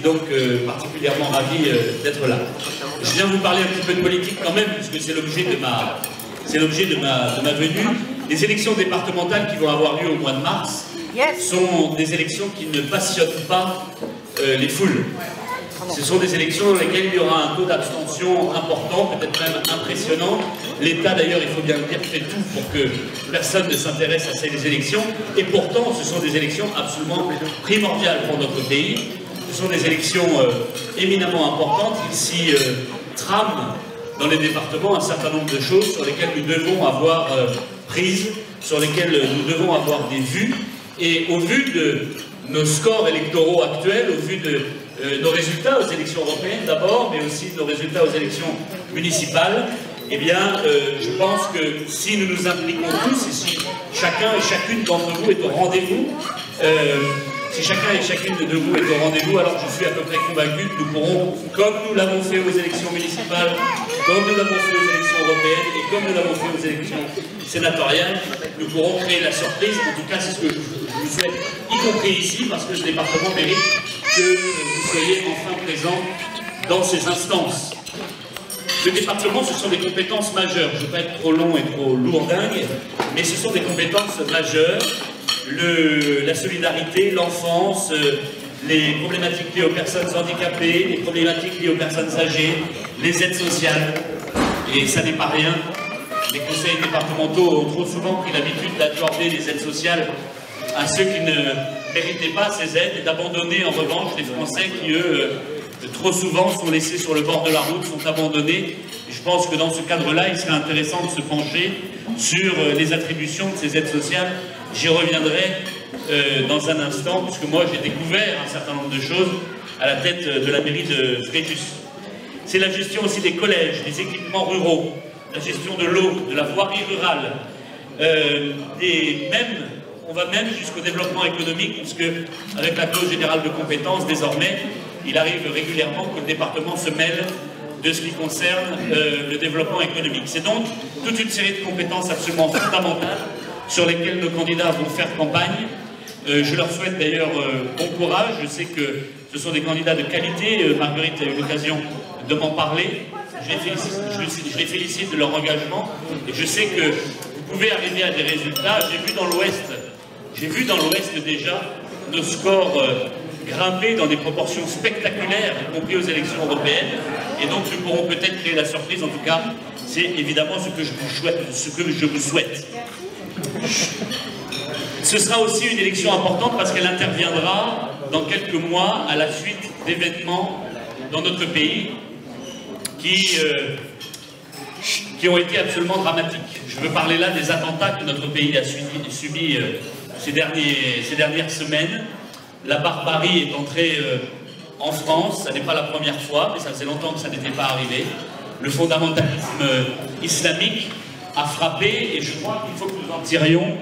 donc particulièrement ravi d'être là. Je viens vous parler un petit peu de politique quand même, puisque c'est l'objet de ma venue. Les élections départementales qui vont avoir lieu au mois de mars sont des élections qui ne passionnent pas les foules. Ce sont des élections dans lesquelles il y aura un taux d'abstention important, peut-être même impressionnant. L'État, d'ailleurs, il faut bien le dire, fait tout pour que personne ne s'intéresse à ces élections. Et pourtant, ce sont des élections absolument primordiales pour notre pays. Ce sont des élections éminemment importantes. Il s'y trame dans les départements un certain nombre de choses sur lesquelles nous devons avoir prise, sur lesquelles nous devons avoir des vues. Et au vu de nos scores électoraux actuels, au vu de nos résultats aux élections européennes d'abord, mais aussi nos résultats aux élections municipales, eh bien, je pense que si nous nous impliquons tous, et si chacun et chacune d'entre vous est au rendez-vous, si chacun et chacune de vous est au rendez-vous, alors je suis à peu près convaincu que nous pourrons, comme nous l'avons fait aux élections municipales, comme nous l'avons fait aux élections européennes et comme nous l'avons fait aux élections sénatoriales, nous pourrons créer la surprise. En tout cas, c'est ce que je vous souhaite, y compris ici, parce que ce département mérite que vous soyez enfin présents dans ces instances. Le département, ce sont des compétences majeures. Je ne veux pas être trop long et trop lourdingue, mais ce sont des compétences majeures. La solidarité, l'enfance, les problématiques liées aux personnes handicapées, les problématiques liées aux personnes âgées, les aides sociales. Et ça n'est pas rien. Les conseils départementaux ont trop souvent pris l'habitude d'accorder des aides sociales à ceux qui ne méritaient pas ces aides et d'abandonner en revanche les Français qui, eux, trop souvent sont laissés sur le bord de la route, sont abandonnés. Et je pense que dans ce cadre-là, il serait intéressant de se pencher sur les attributions de ces aides sociales. J'y reviendrai dans un instant, puisque moi j'ai découvert un certain nombre de choses à la tête de la mairie de Fréjus. C'est la gestion aussi des collèges, des équipements ruraux, la gestion de l'eau, de la voirie rurale, on va même jusqu'au développement économique, puisque avec la clause générale de compétences, désormais, il arrive régulièrement que le département se mêle de ce qui concerne le développement économique. C'est donc toute une série de compétences absolument fondamentales sur lesquelles nos candidats vont faire campagne. Je leur souhaite d'ailleurs bon courage. Je sais que ce sont des candidats de qualité. Marguerite a eu l'occasion de m'en parler. Je les félicite de leur engagement. Et je sais que vous pouvez arriver à des résultats. J'ai vu dans l'Ouest déjà nos scores grimper dans des proportions spectaculaires, y compris aux élections européennes. Et donc nous pourrons peut-être créer la surprise. En tout cas, c'est évidemment ce que je vous souhaite. Ce sera aussi une élection importante parce qu'elle interviendra dans quelques mois à la suite d'événements dans notre pays qui ont été absolument dramatiques. Je veux parler là des attentats que notre pays a subis ces dernières semaines. La barbarie est entrée en France, ça n'est pas la première fois, mais ça faisait longtemps que ça n'était pas arrivé. Le fondamentalisme islamique a frappé et je crois qu'il faut que nous en tirions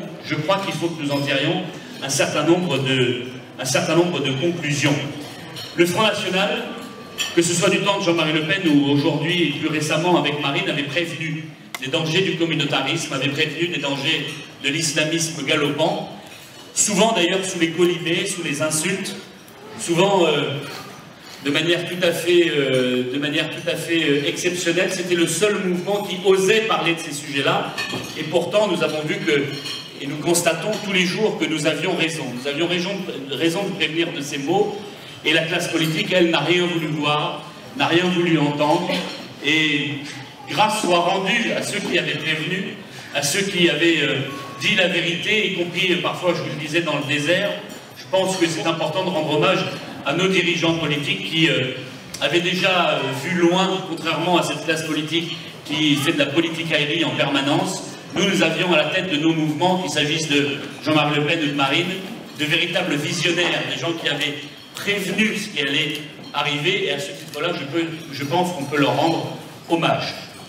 un certain nombre de conclusions. Le Front National, que ce soit du temps de Jean-Marie Le Pen ou aujourd'hui et plus récemment avec Marine, avait prévenu des dangers du communautarisme, avait prévenu des dangers de l'islamisme galopant, souvent d'ailleurs sous les colibés, sous les insultes, souvent de manière tout à fait exceptionnelle. C'était le seul mouvement qui osait parler de ces sujets-là. Et pourtant, nous avons vu que, et nous constatons tous les jours que nous avions raison. Nous avions raison de prévenir de ces mots. Et la classe politique, elle, n'a rien voulu voir, n'a rien voulu entendre. Et grâce soit rendue à ceux qui avaient prévenu, à ceux qui avaient dit la vérité, y compris parfois, je vous le disais, dans le désert. Je pense que c'est important de rendre hommage à nos dirigeants politiques qui avaient déjà vu loin, contrairement à cette classe politique qui fait de la politique aérienne en permanence. Nous avions à la tête de nos mouvements, qu'il s'agisse de Jean-Marie Le Pen ou de Marine, de véritables visionnaires, des gens qui avaient prévenu ce qui allait arriver, et à ce titre-là, je pense qu'on peut leur rendre hommage.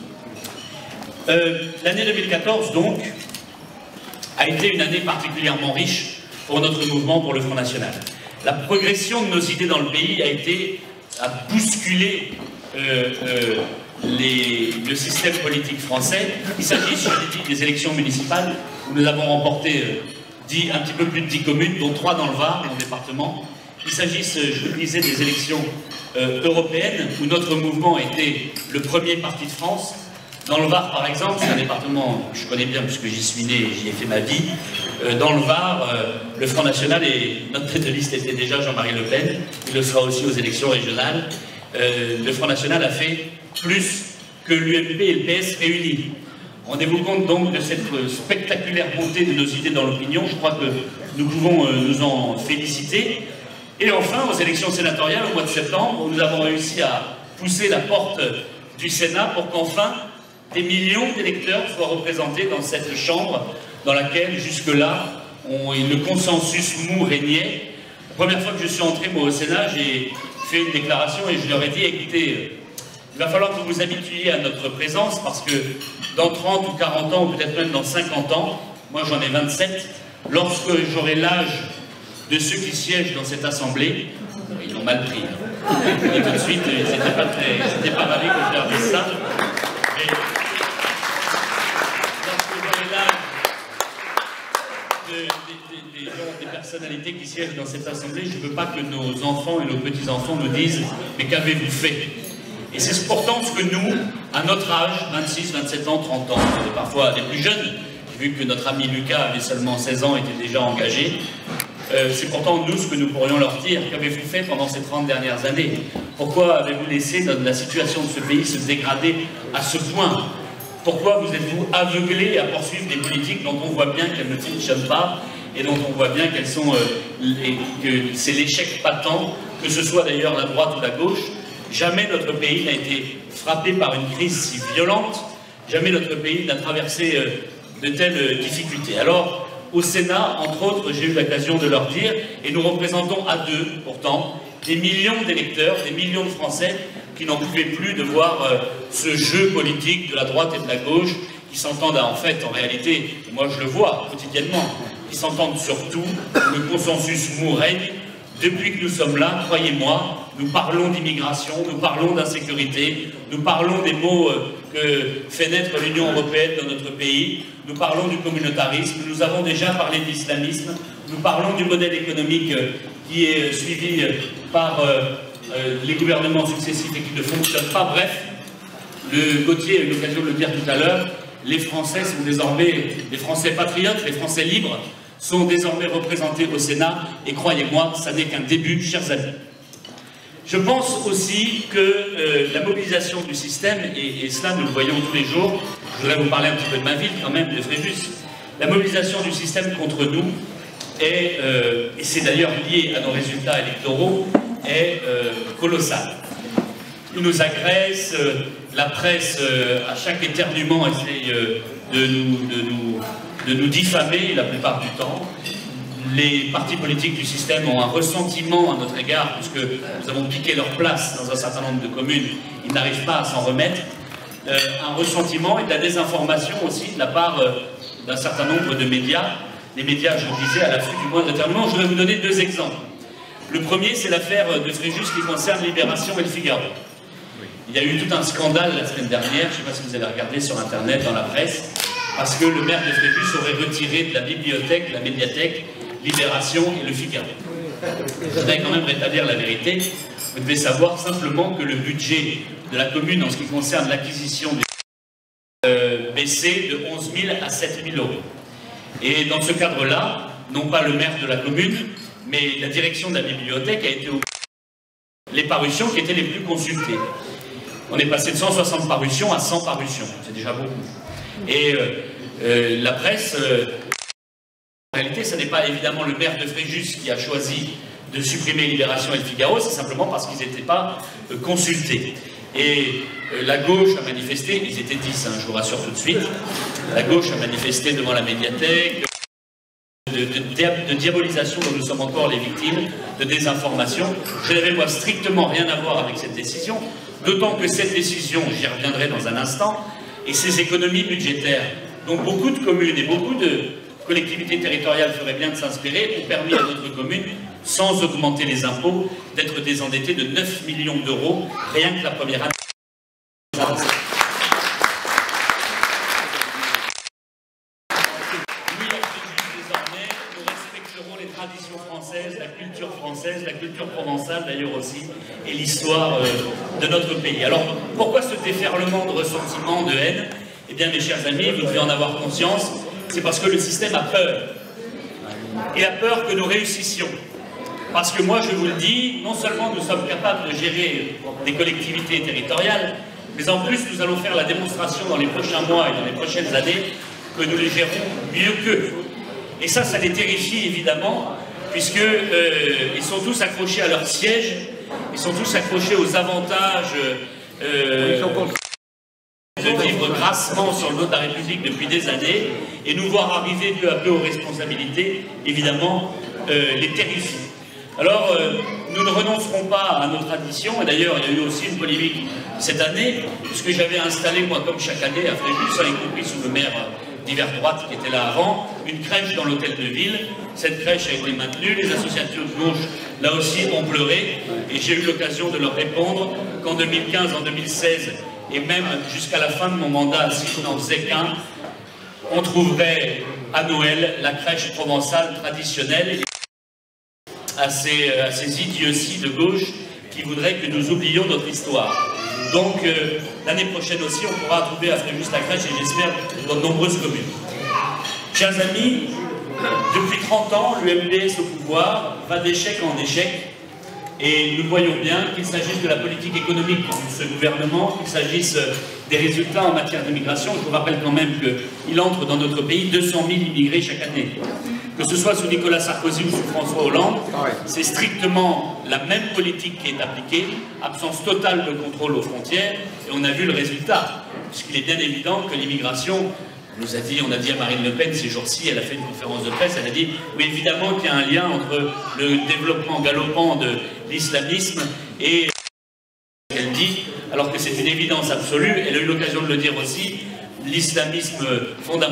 L'année 2014, donc, a été une année particulièrement riche pour notre mouvement, pour le Front National. La progression de nos idées dans le pays a bousculé le système politique français. Il s'agit, je l'ai dit, des élections municipales où nous avons remporté un petit peu plus de 10 communes, dont 3 dans le Var, mon département, qu'il s'agisse, je vous disais, des élections européennes, où notre mouvement était le premier parti de France. Dans le Var, par exemple, c'est un département que je connais bien puisque j'y suis né et j'y ai fait ma vie. Dans le Var, le Front National, et notre tête de liste était déjà Jean-Marie Le Pen, il le sera aussi aux élections régionales. Le Front National a fait plus que l'UMP et le PS réunis. Rendez-vous compte donc de cette spectaculaire montée de nos idées dans l'opinion. Je crois que nous pouvons nous en féliciter. Et enfin, aux élections sénatoriales, au mois de septembre, nous avons réussi à pousser la porte du Sénat pour qu'enfin des millions d'électeurs soient représentés dans cette chambre dans laquelle, jusque-là, le consensus mou régnait. La première fois que je suis entré, moi, au Sénat, j'ai fait une déclaration et je leur ai dit, écoutez, il va falloir que vous vous habituiez à notre présence parce que dans 30 ou 40 ans, ou peut-être même dans 50 ans, moi j'en ai 27, lorsque j'aurai l'âge de ceux qui siègent dans cette assemblée, ils l'ont mal pris. Et tout de suite, ils n'étaient pas ravis que je leur dise ça. Mais lorsque j'aurai l'âge des personnalités qui siègent dans cette assemblée, je ne veux pas que nos enfants et nos petits-enfants nous disent « mais qu'avez-vous fait ?» Et c'est pourtant ce que nous, à notre âge, 26, 27 ans, 30 ans, et parfois les plus jeunes, vu que notre ami Lucas avait seulement 16 ans, était déjà engagé, c'est pourtant nous ce que nous pourrions leur dire. Qu'avez-vous fait pendant ces 30 dernières années? Pourquoi avez-vous laissé la situation de ce pays se dégrader à ce point? Pourquoi vous êtes-vous aveuglés à poursuivre des politiques dont on voit bien qu'elles ne fonctionnent pas et dont on voit bien qu'elles sont, que c'est l'échec patent, que ce soit d'ailleurs la droite ou la gauche? Jamais notre pays n'a été frappé par une crise si violente, jamais notre pays n'a traversé de telles difficultés. Alors, au Sénat, entre autres, j'ai eu l'occasion de leur dire, et nous représentons à deux, pourtant, des millions d'électeurs, des millions de Français qui n'en pouvaient plus de voir ce jeu politique de la droite et de la gauche, qui s'entendent en fait, en réalité, moi je le vois quotidiennement, qui s'entendent surtout, le consensus mou règne. Depuis que nous sommes là, croyez-moi, nous parlons d'immigration, nous parlons d'insécurité, nous parlons des maux que fait naître l'Union européenne dans notre pays, nous parlons du communautarisme, nous avons déjà parlé d'islamisme, nous parlons du modèle économique qui est suivi par les gouvernements successifs et qui ne fonctionne pas. Bref, Gauthier a eu l'occasion de le dire tout à l'heure, les Français sont désormais, les Français patriotes, les Français libres, sont désormais représentés au Sénat, et croyez-moi, ça n'est qu'un début, chers amis. Je pense aussi que la mobilisation du système, et cela nous le voyons tous les jours, je voudrais vous parler un petit peu de ma ville quand même, de Fréjus, la mobilisation du système contre nous est, et c'est d'ailleurs lié à nos résultats électoraux, est colossale. Ils nous agressent, la presse à chaque éternuement essaye de nous diffamer la plupart du temps. Les partis politiques du système ont un ressentiment à notre égard, puisque nous avons piqué leur place dans un certain nombre de communes, ils n'arrivent pas à s'en remettre. Un ressentiment et de la désinformation aussi de la part d'un certain nombre de médias. Les médias, je le disais, à l'affût du moindre éternuement. Je voudrais vous donner deux exemples. Le premier, c'est l'affaire de Fréjus qui concerne Libération et Le Figaro. Il y a eu tout un scandale la semaine dernière, je ne sais pas si vous avez regardé sur Internet, dans la presse, parce que le maire de Fréjus aurait retiré de la bibliothèque, de la médiathèque, Libération et Le Figaro. Je voudrais quand même rétablir la vérité. Vous devez savoir simplement que le budget de la commune en ce qui concerne l'acquisition des baissé de 11 000 à 7 000 euros. Et dans ce cadre-là, non pas le maire de la commune, mais la direction de la bibliothèque a été les parutions qui étaient les plus consultées. On est passé de 160 parutions à 100 parutions, c'est déjà beaucoup. Et la presse, en réalité, ce n'est pas évidemment le maire de Fréjus qui a choisi de supprimer Libération et Le Figaro, c'est simplement parce qu'ils n'étaient pas consultés. Et la gauche a manifesté, ils étaient 10, hein, je vous rassure tout de suite, la gauche a manifesté devant la médiathèque, de diabolisation dont nous sommes encore les victimes, de désinformation. Je n'avais moi strictement rien à voir avec cette décision, d'autant que cette décision, j'y reviendrai dans un instant, et ces économies budgétaires, dont beaucoup de communes et beaucoup de collectivités territoriales feraient bien de s'inspirer, ont permis à notre commune, sans augmenter les impôts, d'être désendettée de 9 millions d'euros, rien que la première année. traditions françaises, la culture provençale d'ailleurs aussi, et l'histoire de notre pays. Alors, pourquoi ce déferlement de ressentiment, de haine? Eh bien, mes chers amis, vous devez en avoir conscience, c'est parce que le système a peur. Et a peur que nous réussissions. Parce que moi, je vous le dis, non seulement nous sommes capables de gérer des collectivités territoriales, mais en plus, nous allons faire la démonstration dans les prochains mois et dans les prochaines années que nous les gérons mieux qu'eux. Et ça les terrifie évidemment, puisqu'ils sont tous accrochés à leur siège, ils sont tous accrochés aux avantages de vivre grassement sur le dos de la République depuis des années, et nous voir arriver peu à peu aux responsabilités, évidemment, les terrifie. Alors, nous ne renoncerons pas à nos traditions, et d'ailleurs, il y a eu aussi une polémique cette année, puisque j'avais installé, moi, comme chaque année, à Fréjus, y compris sous le maire d'hiver droite qui était là avant, une crèche dans l'hôtel de ville. Cette crèche a été maintenue, les associations de gauche, là aussi, ont pleuré, et j'ai eu l'occasion de leur répondre qu'en 2015, en 2016, et même jusqu'à la fin de mon mandat, si je n'en faisais qu'un, on trouverait à Noël la crèche provençale traditionnelle, à ces idioties de gauche qui voudraient que nous oublions notre histoire. Donc l'année prochaine aussi, on pourra trouver à Fréjus la crèche, et j'espère dans de nombreuses communes. Chers amis, depuis 30 ans, l'UMPS au pouvoir va d'échec en échec, et nous voyons bien qu'il s'agisse de la politique économique de ce gouvernement, qu'il s'agisse des résultats en matière d'immigration. Je vous rappelle quand même qu'il entre dans notre pays 200 000 immigrés chaque année. Que ce soit sous Nicolas Sarkozy ou sous François Hollande, c'est strictement la même politique qui est appliquée, absence totale de contrôle aux frontières, et on a vu le résultat, puisqu'il est bien évident que l'immigration, on a dit à Marine Le Pen ces jours-ci, elle a fait une conférence de presse, elle a dit, oui évidemment qu'il y a un lien entre le développement galopant de l'islamisme et elle dit, alors que c'est une évidence absolue, elle a eu l'occasion de le dire aussi, l'islamisme fondamental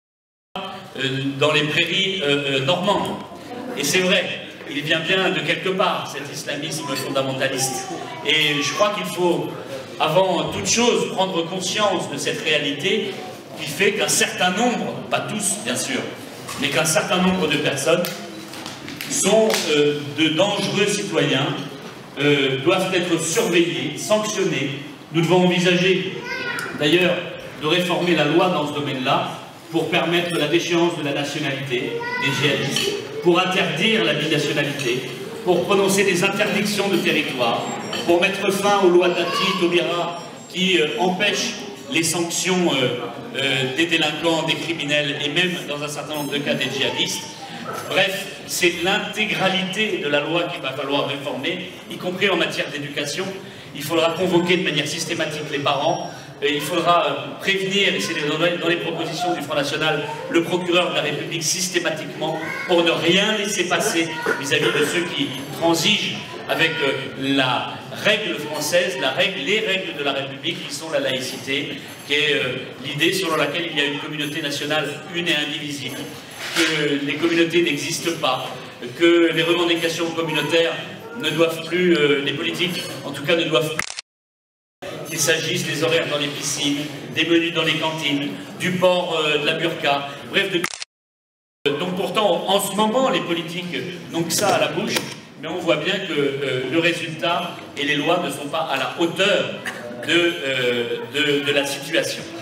dans les prairies normandes. Et c'est vrai, il vient bien de quelque part, cet islamisme fondamentaliste. Et je crois qu'il faut, avant toute chose, prendre conscience de cette réalité qui fait qu'un certain nombre, pas tous bien sûr, mais qu'un certain nombre de personnes sont de dangereux citoyens, doivent être surveillés, sanctionnés. Nous devons envisager d'ailleurs de réformer la loi dans ce domaine-là, pour permettre la déchéance de la nationalité des djihadistes, pour interdire la binationalité, pour prononcer des interdictions de territoire, pour mettre fin aux lois Dati, Taubira, qui empêchent les sanctions des délinquants, des criminels, et même dans un certain nombre de cas des djihadistes. Bref, c'est l'intégralité de la loi qu'il va falloir réformer, y compris en matière d'éducation. Il faudra convoquer de manière systématique les parents, il faudra prévenir, et c'est dans les propositions du Front National, le procureur de la République systématiquement pour ne rien laisser passer vis-à-vis de ceux qui transigent avec la règle française, les règles de la République qui sont la laïcité, qui est l'idée selon laquelle il y a une communauté nationale une et indivisible, que les communautés n'existent pas, que les revendications communautaires ne doivent plus, les politiques en tout cas ne doivent plus, qu'il s'agisse des horaires dans les piscines, des menus dans les cantines, du port de la burqa, bref, donc pourtant, en ce moment, les politiques n'ont que ça à la bouche, mais on voit bien que le résultat et les lois ne sont pas à la hauteur de la situation.